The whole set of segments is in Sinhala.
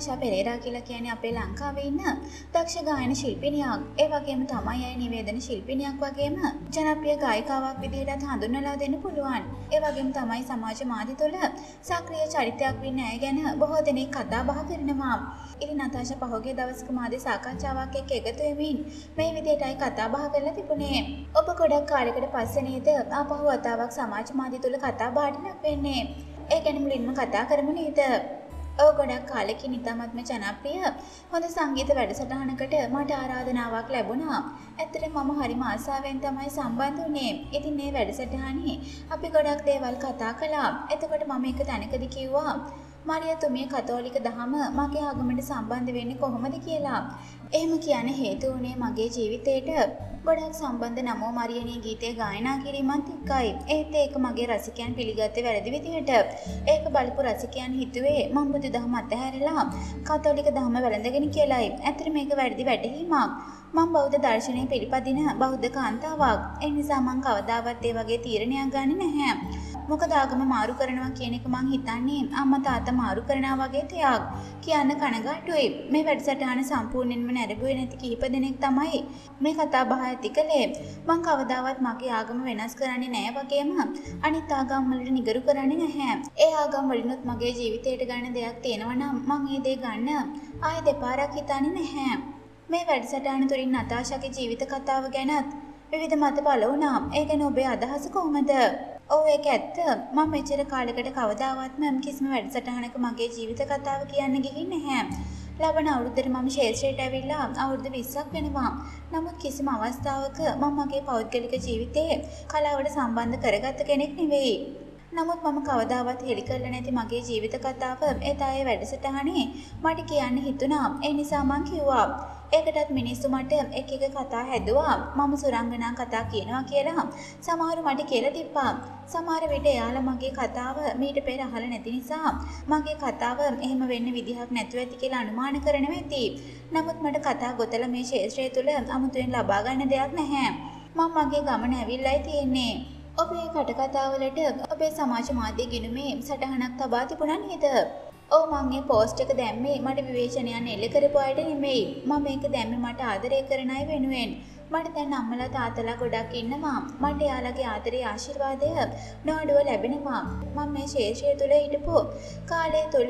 නතාෂා පෙරේරා කියලා කියන්නේ අපේ ලංකාවේ ඉන්න දක්ෂ ගායන ශිල්පිනියක්. ඒ වගේම තමයි අය නිවේදන ශිල්පිනියක් වගේම ජනප්‍රිය ගායිකාවක් විදිහටත් හඳුන්වලා දෙන්න පුළුවන්. ඒ වගේම තමයි සමාජ මාධ්‍ය තුළ සක්‍රීය චරිතයක් වෙන්න ඇය ගැන බොහෝ දෙනෙක් කතා බහ කරනවා. ඉතින් නතාෂා පහුගිය දවසක මාධ්‍ය සාකච්ඡාවක් එක්ක එකතු වෙමින් මේ විදිහටයි කතා බහ කරලා තිබුණේ. ඔබ ගොඩක් කාලයකට පස්සේ නේද ආපහු වතාවක් සමාජ මාධ්‍ය තුළ කතා බහට ලක් වෙන්නේ. ඒ ගැන මුලින්ම කතා කරමු නේද? ඔව් ගොඩක් කාලෙකින් ඉතාමත්ම ජනප්‍රිය හොඳ සංගීත වැඩසටහනකට මට ආරාධනාවක් ලැබුණා. ඇත්තටම මම හරිම ආසාවෙන් තමයි සම්බන්ධ වුණේ. ඉතින් මේ වැඩසටහනේ අපි ගොඩක් දේවල් කතා කළා. එතකොට මම එක තැනකදී කිව්වා මරියතුමිය කතෝලික දහම මගේ ආගමට සම්බන්ධ වෙන්නේ කොහොමද කියලා. එහෙම කියන්න හේතු වුණේ මගේ ජීවිතේට ගොඩක් සම්බන්ධ නමෝ මරියනී ගීතය ගායනා කිරීමත් එක්කයි. ඒත් ඒක මගේ රසිකයන් පිළිගත්තේ වැරදි විදිහට. ඒක බලපු රසිකයන් හිතුවේ මම බුදු දහම අතහැරලා කතෝලික දහම වැළඳගෙන කියලායි. ඇත්තට මේක වැරදි වැටහීමක්. මම බෞද්ධ දර්ශනය පිළිපදින බෞද්ධ කාන්තාවක්. ඒ නිසා මම කවදාවත් ඒ වගේ තීරණයක් ගන්නේ නැහැ. මොකද ආගම මාරු කරනවා කියන එක මං හිතන්නේ අම්මා තාත්තා මාරු කරනවා වගේ දෙයක්. කියන්න කනගාටුයි. මේ වැඩසටහන සම්පූර්ණයෙන්ම නැරඹුවේ නැති කිහිප දෙනෙක් තමයි මේ කතා බහ ඇති කළේ. මං කවදාවත් මගේ ආගම වෙනස් කරන්නේ නැහැ වගේම අනිත් ආගම් වලට නිගරු කරන්නේ නැහැ. ඒ ආගම් වලිනුත් මගේ ජීවිතයට ගන්න දෙයක් තියෙනවා නම් මං ඒ දේ ගන්න ආයෙ දෙපාරක් හිතන්නේ නැහැ. මේ වැඩසටහන තුලින් නතාෂාගේ ජීවිත කතාව ගැනත් විවිධ මත පළ වුණා. ඒ ගැන ඔබේ අදහස කොහොමද? ඔව් ඒක ඇත්ත. මම මෙච්චර කාලයකට කවදාවත් කිසිම වැඩසටහනක මගේ ජීවිත කතාව කියන්න ගිහින් නැහැ. ලබන අවුරුද්දට මම ශේෂ්ත්‍රයට ඇවිල්ලා අවුරුදු 20ක් වෙනවා. නමුත් කිසිම අවස්ථාවක මම මගේ පෞද්ගලික ජීවිතේ කලාවට සම්බන්ධ කරගත්ත කෙනෙක් නෙවෙයි. නමුත් මම කවදාවත් හෙළි කරලා නැති මගේ ජීවිත කතාව එදායේ වැඩසටහනේ මට කියන්න හිතුණා. ඒ නිසා මං කිව්වා. ඒකටත් මිනිස්සු මට එක එක කතා හැදුවා. මම සුරංගනා කතා කියනවා කියලා සමහරු මට කියලා තිබ්බා. සමහර විට එයාලා මගේ කතාව මීට පෙර අහලා නැති නිසා මගේ කතාව එහෙම වෙන්න විදිහක් නැතුව ඇති කියලා අනුමාන කරනවා ඇති. නමුත් මට කතා ගොතලා මේ ශාස්ත්‍රය තුළ අමුතුවෙන් ලබා ගන්න දෙයක් නැහැ. මම මගේ ගමන ඇවිල්ලායි තියෙන්නේ. ඔබේ කටකතාවලට ඔබේ සමාජ මාධ්‍ය ගිණුමේ සටහනක් තබා තිබුණා නේද? ඔව් මම මේ පෝස්ට් එක දැම්මේ මට විවේචනයන් එල්ල කරපු අයට නෙමෙයි. මම මේක දැම්මේ මට ආදරය කරන අය වෙනුවෙන්. මට දැන් අම්මලා තාත්තලා ගොඩක් ඉන්නවා. මට එයාලගේ ආදරේ ආශිර්වාදය නොඅඩුව ලැබෙනවා. මම මේ ශේෂය තුල හිටපු කාලය තුල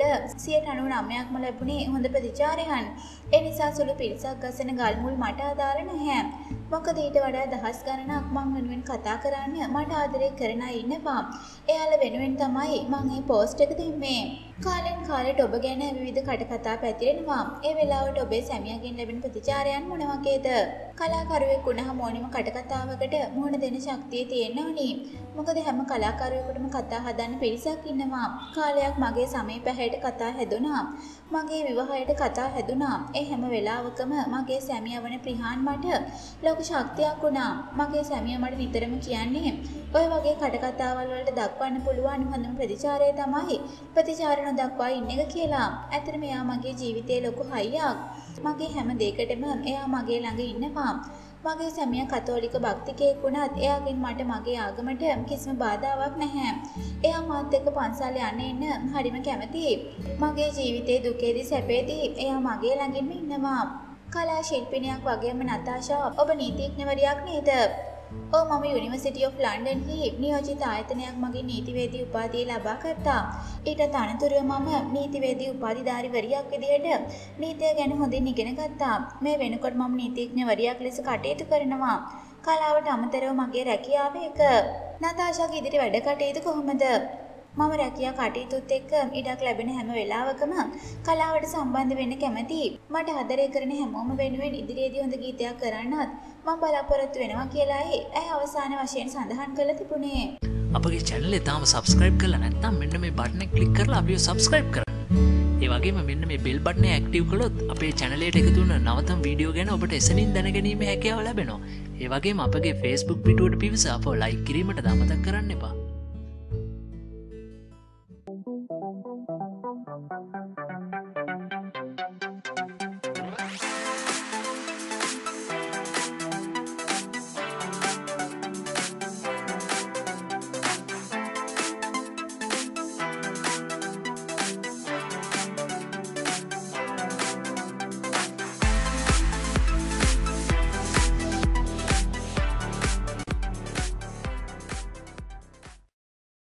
99%ක්ම ලැබුණේ හොඳ ප්‍රතිචාරයන්. ඒ නිසා සුළු පිරිසක් ගසන ගල් මුල් මට අදාළ නැහැ. මොකද ඊට වඩා දහස් ගණනක් මං වෙනුවෙන් කතා කරන්න මට ආදරේ කරන අය ඉන්නවා. එයාලා වෙනුවෙන් තමයි මං මේ පෝස්ට් එක දෙන්නේ. කාලෙන් කාලයට ඔබ ගැන විවිධ කටකතා පැතිරෙනවා. ඒ වෙලාවට ඔබේ සැමියාගෙන් ලැබෙන ප්‍රතිචාරයන් මොන වගේද? කලාකරුවෙක් වුණාම ඕනෙම කටකතාවකට මුහුණ දෙන ශක්තිය තියෙන්න ඕනි. මොකද හැම කලාකරුවෙකුටම කතා හදන්න පිරිසක් ඉන්නවා. කාලයක් මගේ සමීප හැයට කතා හැදුනා. මගේ විවාහයට කතා හැදුනා. ඒ හැම වෙලාවකම මගේ සැමියා වන ප්‍රිහාන් මට ලොකු ශක්තියක් වුණා. මගේ සැමියා මට නිතරම කියන්නේ ඔය වගේ කටකතාවල් වලට දක්වන්න පුළුවන් හොඳම ප්‍රතිචාරය තමයි ප්‍රතිචාර නොදක්වා ඉන්න එක කියලා. ඇත්තටම එයා මගේ ජීවිතයේ ලොකු හයියක්. මගේ හැම දෙයකටම එයා මගේ ළඟ ඉන්නවා. මගේ සැමියා කතෝලික භක්තිකයෙක් වුණත් එයාගෙන් මට මගේ ආගමට කිසිම බාධාවක් නැහැ. එයා මාත් එක්ක පන්සල් යන්න හරිම කැමතියි. මගේ ජීවිතයේ දුකේදී සැපේදී එයා මගේ ළඟින්ම ඉන්නවා. කලා ශිල්පිනියක් වගේම නතාෂා ඔබ නීතිඥවරියක් නේද? ඔව් මම යුනිවර්සිටි ඔෆ් ලන්ඩන්හි නියෝජිත ආයතනයක් මගින් නීතිවේදී උපාධිය ලබා ගත්තා. ඊට අනතුරුව මම නීතිවේදී උපාධිධාරීවරියක් විදිහට නීතිය ගැන හොඳින් ඉගෙන ගත්තා. මේ වෙනකොට මම නීතිඥවරියක් ලෙස කටයුතු කරනවා. කලාවට අමතරව මගේ රැකියාව එක. නතාෂාගේ ඉදිරි වැඩ කටයුතු කොහොමද? මම රැකියා කටයුතුත් එක්ක ඉඩක් ලැබෙන හැම වෙලාවකම කලාවට සම්බන්ධ වෙන්න කැමතියි. මට ආදරය කරන හැමෝම වෙනුවෙන් ඉදිරියේදී හොඳ ගීතයක් කරන්නත් මම බලාපොරොත්තු වෙනවා කියලායි ඇය අවසාන වශයෙන් සඳහන් කළ තිබුණේ. අපගේ channel එක තාම subscribe කරලා නැත්නම් මෙන්න මේ button එක click කරලා අපිව subscribe කරන්න. ඒ වගේම මෙන්න මේ bell button එක active කළොත් අපේ channel එකට එකතු වෙන නවතම වීඩියෝ ගැන ඔබට එසනින් දැනගැනීමේ හැකියාව ලැබෙනවා. ඒ වගේම අපගේ Facebook පිටුවට පිවිස අපව like කිරීමට අමතක කරන්න එපා.